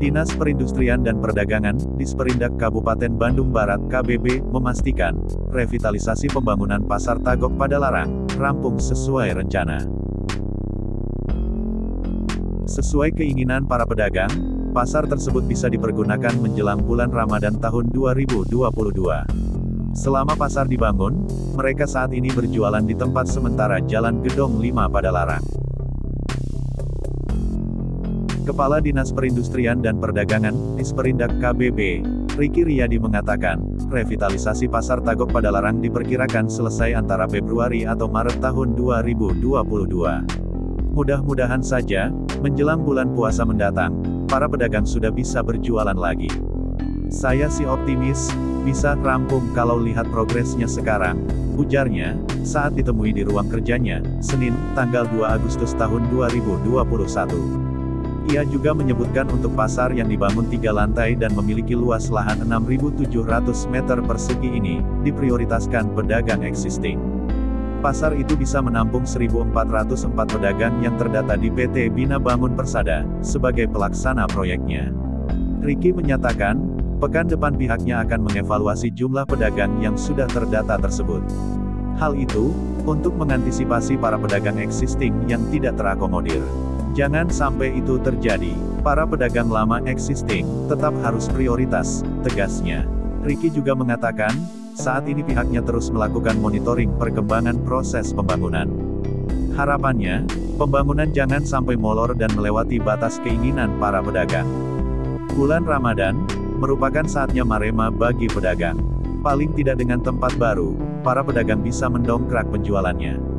Dinas Perindustrian dan Perdagangan, Disperindak Kabupaten Bandung Barat (KBB) memastikan, revitalisasi pembangunan Pasar Tagok Padalarang, rampung sesuai rencana. Sesuai keinginan para pedagang, pasar tersebut bisa dipergunakan menjelang bulan Ramadan tahun 2022. Selama pasar dibangun, mereka saat ini berjualan di tempat sementara Jalan Gedong 5 Padalarang. Kepala Dinas Perindustrian dan Perdagangan, Disperindak KBB, Riki Riyadi mengatakan, revitalisasi Pasar Tagok Padalarang diperkirakan selesai antara Februari atau Maret tahun 2022. Mudah-mudahan saja, menjelang bulan puasa mendatang, para pedagang sudah bisa berjualan lagi. Saya sih optimis, bisa rampung kalau lihat progresnya sekarang, ujarnya, saat ditemui di ruang kerjanya, Senin, tanggal 2 Agustus tahun 2021. Ia juga menyebutkan untuk pasar yang dibangun 3 lantai dan memiliki luas lahan 6.700 meter persegi ini, diprioritaskan pedagang existing. Pasar itu bisa menampung 1.404 pedagang yang terdata di PT Bina Bangun Persada, sebagai pelaksana proyeknya. Riki menyatakan, pekan depan pihaknya akan mengevaluasi jumlah pedagang yang sudah terdata tersebut. Hal itu, untuk mengantisipasi para pedagang existing yang tidak terakomodir. Jangan sampai itu terjadi, para pedagang lama existing, tetap harus prioritas, tegasnya. Riki juga mengatakan, saat ini pihaknya terus melakukan monitoring perkembangan proses pembangunan. Harapannya, pembangunan jangan sampai molor dan melewati batas keinginan para pedagang. Bulan Ramadan, merupakan saatnya marema bagi pedagang. Paling tidak dengan tempat baru, para pedagang bisa mendongkrak penjualannya.